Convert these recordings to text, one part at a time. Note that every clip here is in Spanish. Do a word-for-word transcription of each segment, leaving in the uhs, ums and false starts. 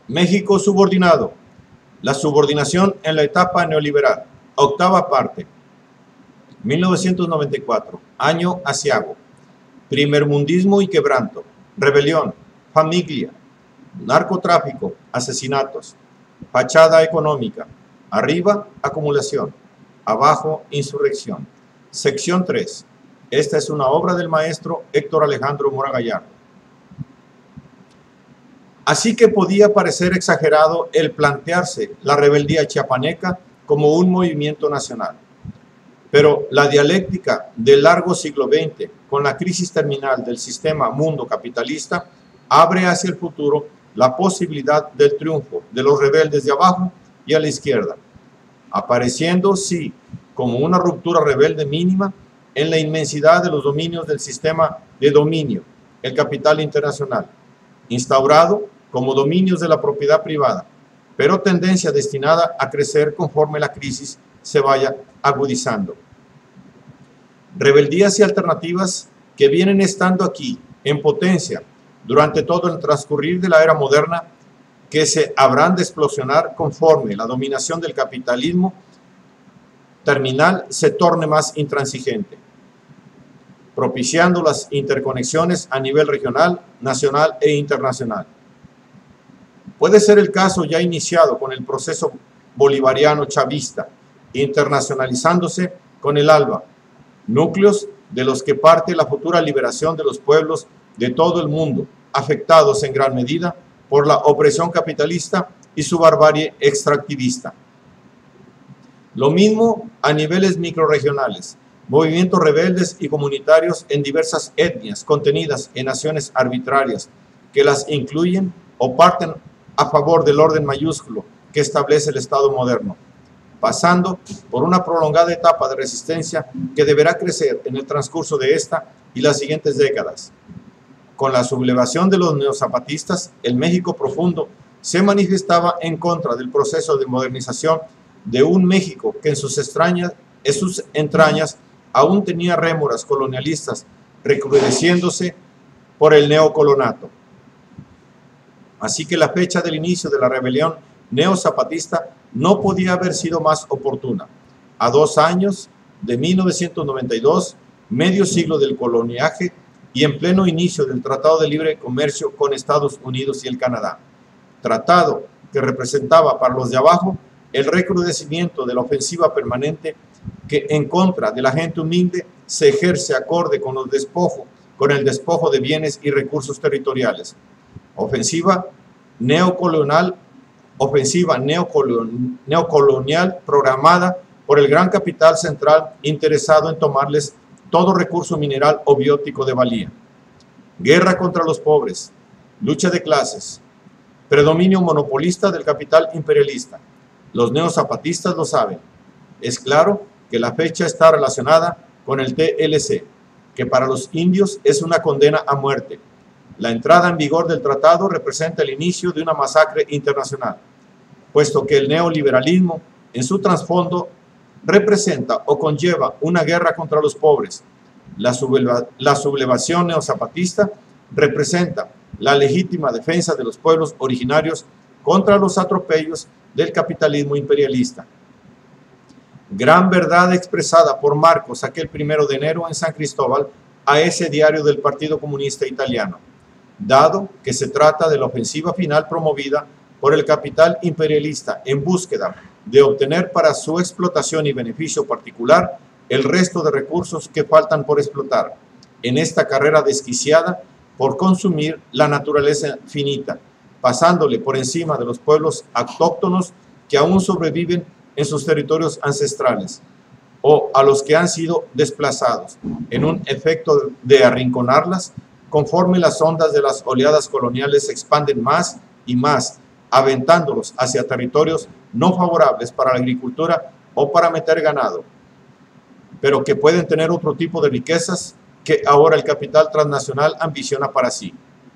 México subordinado. La subordinación en la etapa neoliberal. Octava parte. mil novecientos noventa y cuatro. Año aciago. Primermundismo y quebranto. Rebelión. Familia. Narcotráfico. Asesinatos. Fachada económica. Arriba, acumulación. Abajo, insurrección. Sección tres. Esta es una obra del maestro Héctor Alejandro Mora Gallardo. Así que podía parecer exagerado el plantearse la rebeldía chiapaneca como un movimiento nacional. Pero la dialéctica del largo siglo veinte, con la crisis terminal del sistema mundo capitalista, abre hacia el futuro la posibilidad del triunfo de los rebeldes de abajo y a la izquierda, apareciendo, sí, como una ruptura rebelde mínima en la inmensidad de los dominios del sistema de dominio, el capital internacional, instaurado como dominios de la propiedad privada, pero tendencia destinada a crecer conforme la crisis se vaya agudizando. Rebeldías y alternativas que vienen estando aquí en potencia durante todo el transcurrir de la era moderna, que se habrán de explosionar conforme la dominación del capitalismo terminal se torne más intransigente, propiciando las interconexiones a nivel regional, nacional e internacional. Puede ser el caso ya iniciado con el proceso bolivariano chavista, internacionalizándose con el ALBA, núcleos de los que parte la futura liberación de los pueblos de todo el mundo, afectados en gran medida por la opresión capitalista y su barbarie extractivista. Lo mismo a niveles microrregionales, movimientos rebeldes y comunitarios en diversas etnias contenidas en naciones arbitrarias que las incluyen o parten a favor del orden mayúsculo que establece el Estado moderno, pasando por una prolongada etapa de resistencia que deberá crecer en el transcurso de esta y las siguientes décadas. Con la sublevación de los neozapatistas, el México profundo se manifestaba en contra del proceso de modernización de un México que en sus, extrañas, en sus entrañas aún tenía rémoras colonialistas, recrudeciéndose por el neocolonato. Así que la fecha del inicio de la rebelión neozapatista no podía haber sido más oportuna. A dos años de mil novecientos noventa y dos, medio siglo del coloniaje y en pleno inicio del Tratado de Libre Comercio con Estados Unidos y el Canadá. Tratado que representaba para los de abajo el recrudecimiento de la ofensiva permanente que en contra de la gente humilde se ejerce acorde con los despojos, con el despojo de bienes y recursos territoriales. Ofensiva neocolonial, ofensiva neocolonial, neocolonial programada por el gran capital central interesado en tomarles todo recurso mineral o biótico de valía. Guerra contra los pobres, lucha de clases, predominio monopolista del capital imperialista. Los neozapatistas lo saben. Es claro que la fecha está relacionada con el T L C, que para los indios es una condena a muerte. La entrada en vigor del tratado representa el inicio de una masacre internacional, puesto que el neoliberalismo en su trasfondo representa o conlleva una guerra contra los pobres. La, subleva, la sublevación neozapatista representa la legítima defensa de los pueblos originarios contra los atropellos del capitalismo imperialista. Gran verdad expresada por Marcos aquel primero de enero en San Cristóbal a ese diario del Partido Comunista Italiano, dado que se trata de la ofensiva final promovida por el capital imperialista en búsqueda de obtener para su explotación y beneficio particular el resto de recursos que faltan por explotar en esta carrera desquiciada por consumir la naturaleza finita, pasándole por encima de los pueblos autóctonos que aún sobreviven en sus territorios ancestrales, o a los que han sido desplazados, en un efecto de arrinconarlas, conforme las ondas de las oleadas coloniales se expanden más y más, aventándolos hacia territorios no favorables para la agricultura o para meter ganado, pero que pueden tener otro tipo de riquezas que ahora el capital transnacional ambiciona para sí.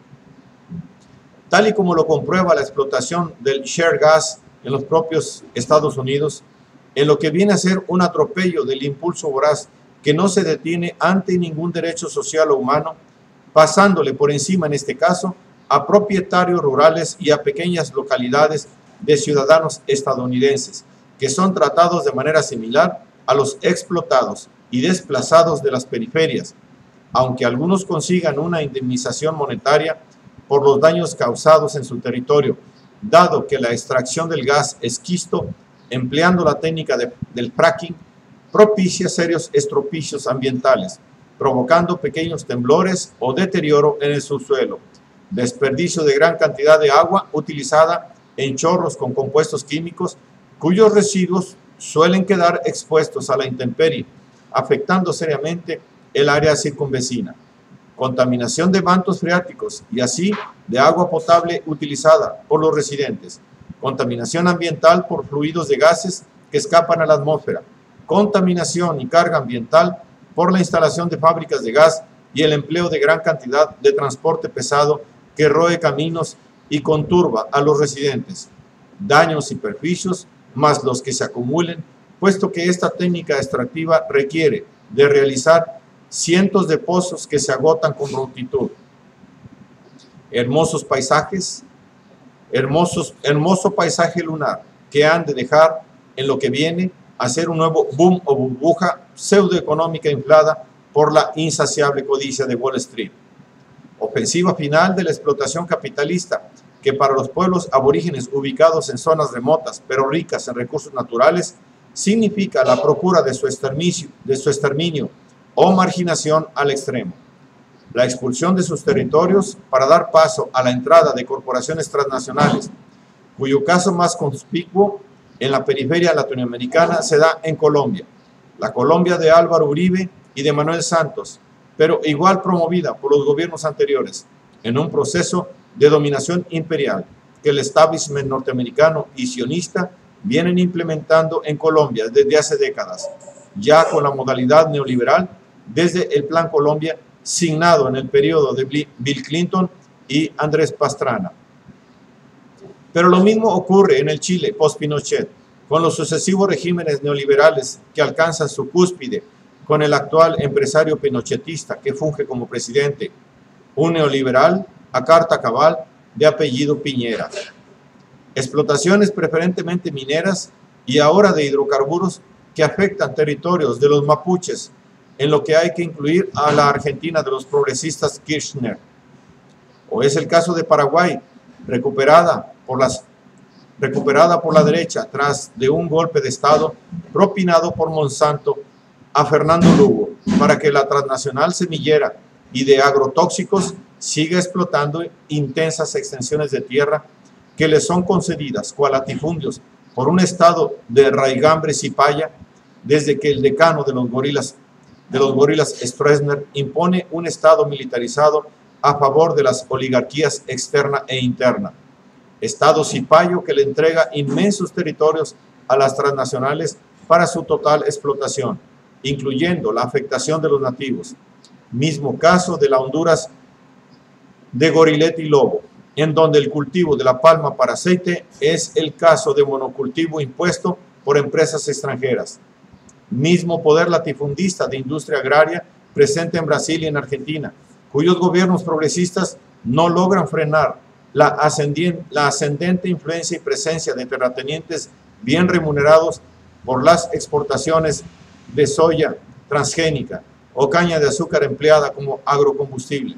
Tal y como lo comprueba la explotación del shale gas en los propios Estados Unidos, en lo que viene a ser un atropello del impulso voraz que no se detiene ante ningún derecho social o humano, pasándole por encima en este caso a propietarios rurales y a pequeñas localidades de ciudadanos estadounidenses, que son tratados de manera similar a los explotados y desplazados de las periferias, aunque algunos consigan una indemnización monetaria por los daños causados en su territorio, dado que la extracción del gas esquisto, empleando la técnica de, del fracking, propicia serios estropicios ambientales, provocando pequeños temblores o deterioro en el subsuelo, desperdicio de gran cantidad de agua utilizada en chorros con compuestos químicos cuyos residuos suelen quedar expuestos a la intemperie, afectando seriamente el área circunvecina, contaminación de mantos freáticos y así de agua potable utilizada por los residentes, contaminación ambiental por fluidos de gases que escapan a la atmósfera, contaminación y carga ambiental por la instalación de fábricas de gas y el empleo de gran cantidad de transporte pesado que roe caminos y conturba a los residentes, daños y perjuicios más los que se acumulen, puesto que esta técnica extractiva requiere de realizar cientos de pozos que se agotan con prontitud. Hermosos paisajes, hermosos, hermoso paisaje lunar que han de dejar en lo que viene a ser un nuevo boom o burbuja pseudoeconómica inflada por la insaciable codicia de Wall Street. Ofensiva final de la explotación capitalista que para los pueblos aborígenes ubicados en zonas remotas pero ricas en recursos naturales significa la procura de su exterminio, de su exterminio o marginación al extremo. La expulsión de sus territorios para dar paso a la entrada de corporaciones transnacionales, cuyo caso más conspicuo en la periferia latinoamericana se da en Colombia, la Colombia de Álvaro Uribe y de Manuel Santos, pero igual promovida por los gobiernos anteriores, en un proceso de dominación imperial que el establishment norteamericano y sionista vienen implementando en Colombia desde hace décadas, ya con la modalidad neoliberal desde el Plan Colombia signado en el periodo de Bill Clinton y Andrés Pastrana. Pero lo mismo ocurre en el Chile post-Pinochet, con los sucesivos regímenes neoliberales que alcanzan su cúspide con el actual empresario pinochetista que funge como presidente, un neoliberal a carta cabal de apellido Piñera. Explotaciones preferentemente mineras y ahora de hidrocarburos que afectan territorios de los mapuches, en lo que hay que incluir a la Argentina de los progresistas Kirchner. O es el caso de Paraguay, recuperada por, las, recuperada por la derecha tras de un golpe de Estado propinado por Monsanto a Fernando Lugo para que la transnacional semillera y de agrotóxicos siga explotando intensas extensiones de tierra que le son concedidas cual latifundios por un estado de raigambre cipaya desde que el decano de los gorilas de los gorilas Stroessner impone un estado militarizado a favor de las oligarquías externa e interna. Estado cipayo que le entrega inmensos territorios a las transnacionales para su total explotación, incluyendo la afectación de los nativos. Mismo caso de la Honduras de Gorilete y Lobo, en donde el cultivo de la palma para aceite es el caso de monocultivo impuesto por empresas extranjeras. Mismo poder latifundista de industria agraria presente en Brasil y en Argentina, cuyos gobiernos progresistas no logran frenar la ascendente, la ascendente influencia y presencia de terratenientes bien remunerados por las exportaciones de soya transgénica o caña de azúcar empleada como agrocombustible.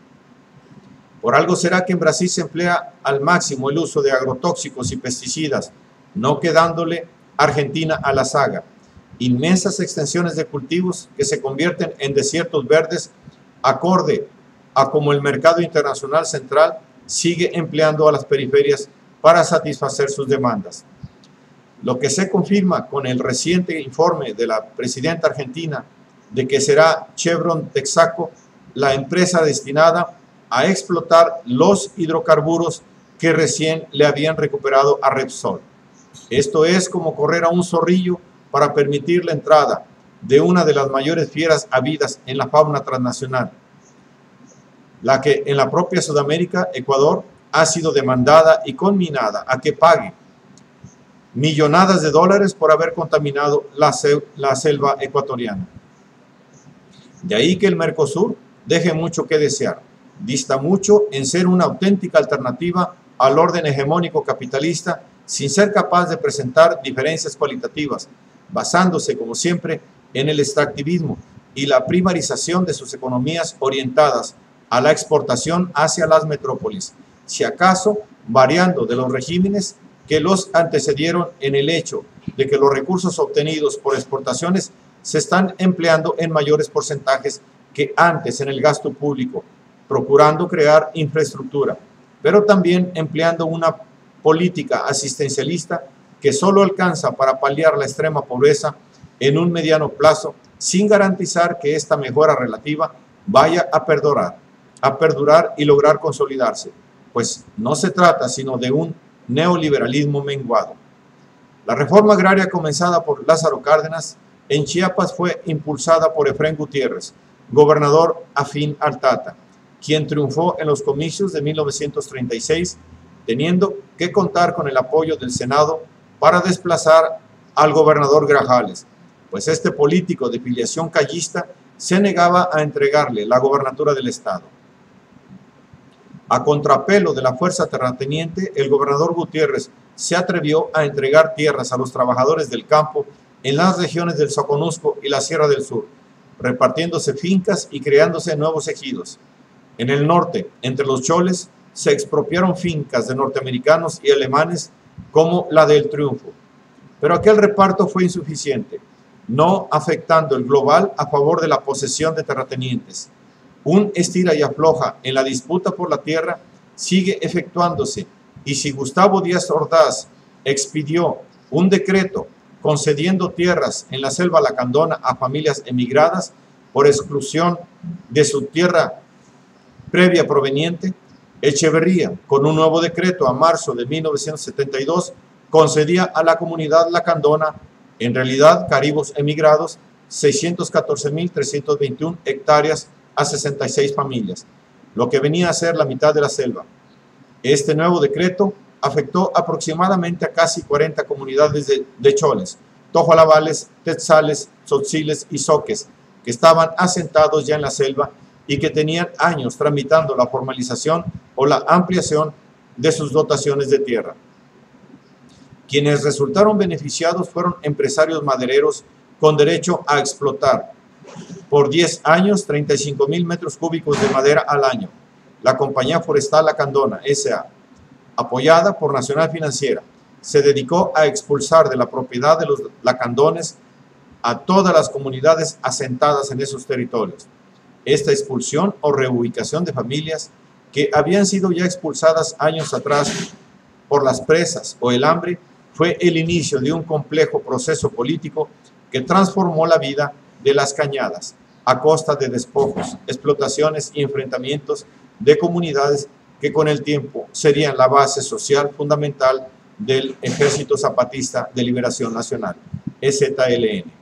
Por algo será que en Brasil se emplea al máximo el uso de agrotóxicos y pesticidas, no quedándole Argentina a la saga. Inmensas extensiones de cultivos que se convierten en desiertos verdes acorde a como el mercado internacional central sigue empleando a las periferias para satisfacer sus demandas. Lo que se confirma con el reciente informe de la presidenta argentina de que será Chevron Texaco la empresa destinada a explotar los hidrocarburos que recién le habían recuperado a Repsol. Esto es como correr a un zorrillo para permitir la entrada de una de las mayores fieras habidas en la fauna transnacional, la que en la propia Sudamérica, Ecuador, ha sido demandada y conminada a que pague millonadas de dólares por haber contaminado la, sel la selva ecuatoriana. De ahí que el Mercosur deje mucho que desear, dista mucho en ser una auténtica alternativa al orden hegemónico capitalista, sin ser capaz de presentar diferencias cualitativas, basándose, como siempre, en el extractivismo y la primarización de sus economías orientadas a la exportación hacia las metrópolis, si acaso variando de los regímenes que los antecedieron en el hecho de que los recursos obtenidos por exportaciones se están empleando en mayores porcentajes que antes en el gasto público, procurando crear infraestructura, pero también empleando una política asistencialista que solo alcanza para paliar la extrema pobreza en un mediano plazo, sin garantizar que esta mejora relativa vaya a perdurar, a perdurar y lograr consolidarse, pues no se trata sino de un neoliberalismo menguado. La reforma agraria comenzada por Lázaro Cárdenas en Chiapas fue impulsada por Efrén Gutiérrez, gobernador afín al Tata, quien triunfó en los comicios de mil novecientos treinta y seis, teniendo que contar con el apoyo del Senado para desplazar al gobernador Grajales, pues este político de filiación callista se negaba a entregarle la gobernatura del estado. A contrapelo de la fuerza terrateniente, el gobernador Gutiérrez se atrevió a entregar tierras a los trabajadores del campo en las regiones del Soconusco y la Sierra del Sur, repartiéndose fincas y creándose nuevos ejidos. En el norte, entre los choles, se expropiaron fincas de norteamericanos y alemanes como la del Triunfo. Pero aquel reparto fue insuficiente, no afectando el global a favor de la posesión de terratenientes. Un estira y afloja en la disputa por la tierra sigue efectuándose, y si Gustavo Díaz Ordaz expidió un decreto concediendo tierras en la selva lacandona a familias emigradas por exclusión de su tierra previa proveniente, Echeverría, con un nuevo decreto a marzo de mil novecientos setenta y dos, concedía a la comunidad lacandona, en realidad caribos emigrados, seiscientas catorce mil trescientas veintiuna hectáreas a sesenta y seis familias, lo que venía a ser la mitad de la selva. Este nuevo decreto afectó aproximadamente a casi cuarenta comunidades de, de choles, tojolabales, tetzales, tzotziles y zoques, que estaban asentados ya en la selva y que tenían años tramitando la formalización o la ampliación de sus dotaciones de tierra. Quienes resultaron beneficiados fueron empresarios madereros con derecho a explotar por diez años treinta y cinco mil metros cúbicos de madera al año. La Compañía Forestal Lacandona, S A, apoyada por Nacional Financiera, se dedicó a expulsar de la propiedad de los lacandones a todas las comunidades asentadas en esos territorios. Esta expulsión o reubicación de familias que habían sido ya expulsadas años atrás por las presas o el hambre fue el inicio de un complejo proceso político que transformó la vida de las cañadas a costa de despojos, explotaciones y enfrentamientos de comunidades que con el tiempo serían la base social fundamental del Ejército Zapatista de Liberación Nacional, E Z L N.